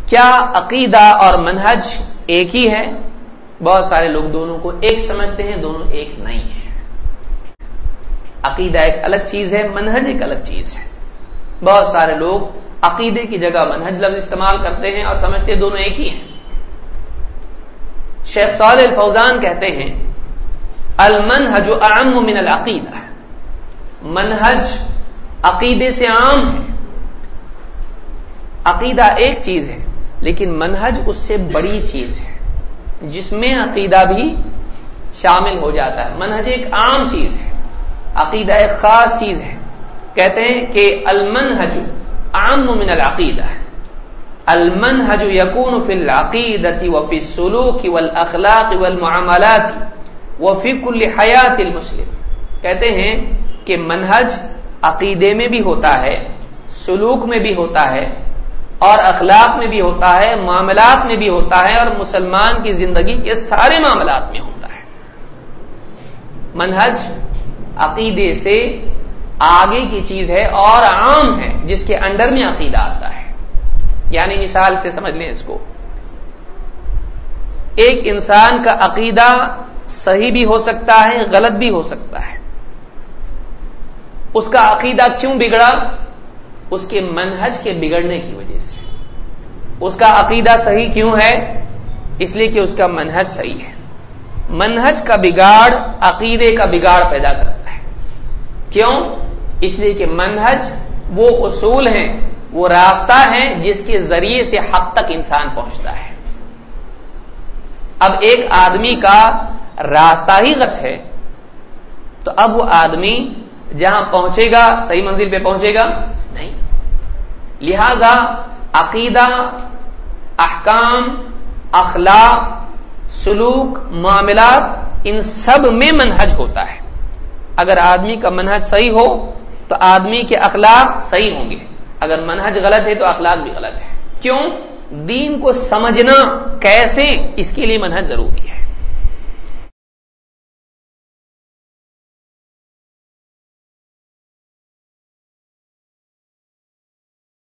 کیا عقیدہ اور منہج ایک ہی ہے؟ بہت سارے لوگ دونوں کو ایک سمجھتے ہیں، دونوں ایک نہیں ہے۔ عقیدہ ایک الگ چیز ہے، منہج ایک الگ چیز ہے۔ بہت سارے لوگ عقیدے کی جگہ منہج لفظ استعمال کرتے ہیں اور سمجھتے ہیں دونوں ایک ہی ہیں۔ شیخ صالح الفوزان کہتے ہیں المنہج اعم من العقیدہ، منہج عقیدے سے عام ہے۔ عقیدہ ایک چیز ہے لیکن منہج اس سے بڑی چیز ہے جس میں عقیدہ بھی شامل ہو جاتا ہے۔ منہج ایک عام چیز ہے، عقیدہ ایک خاص چیز ہے۔ کہتے ہیں کہ المنہج اعم من العقیدہ، المنہج یکون فی العقیدۃ وفی السلوک والاخلاق والمعاملات وفی کل حیات المسلم۔ کہتے ہیں کہ منہج عقیدے میں بھی ہوتا ہے، سلوک میں بھی ہوتا ہے، اور اخلاق میں بھی ہوتا ہے، معاملات میں بھی ہوتا ہے، اور مسلمان کی زندگی کے سارے معاملات میں ہوتا ہے۔ منہج عقیدے سے آگے کی چیز ہے اور عام ہے، جس کے انڈر میں عقیدہ آتا ہے۔ یعنی مثال سے سمجھ لیں اس کو، ایک انسان کا عقیدہ صحیح بھی ہو سکتا ہے، غلط بھی ہو سکتا ہے۔ اس کا عقیدہ کیوں بگڑا؟ اس کے منہج کے بگڑنے کی وجہ سے۔ اس کا عقیدہ صحیح کیوں ہے؟ اس لیے کہ اس کا منہج صحیح ہے۔ منہج کا بگاڑ عقیدے کا بگاڑ پیدا کرتا ہے۔ کیوں؟ اس لیے کہ منہج وہ اصول ہیں، وہ راستہ ہے جس کے ذریعے سے حق تک انسان پہنچتا ہے۔ اب ایک آدمی کا راستہ ہی غلط ہے تو اب وہ آدمی جہاں پہنچے گا صحیح منزل پہ پہنچے گا نہیں۔ لہذا عقیدہ، احکام، اخلاق، سلوک، معاملات، ان سب میں منہج ہوتا ہے۔ اگر آدمی کا منہج صحیح ہو تو آدمی کے اخلاق صحیح ہوں گے، اگر منہج غلط ہے تو اخلاق بھی غلط ہے۔ کیوں؟ دین کو سمجھنا کیسے، اس کے لیے منہج ضروری ہے۔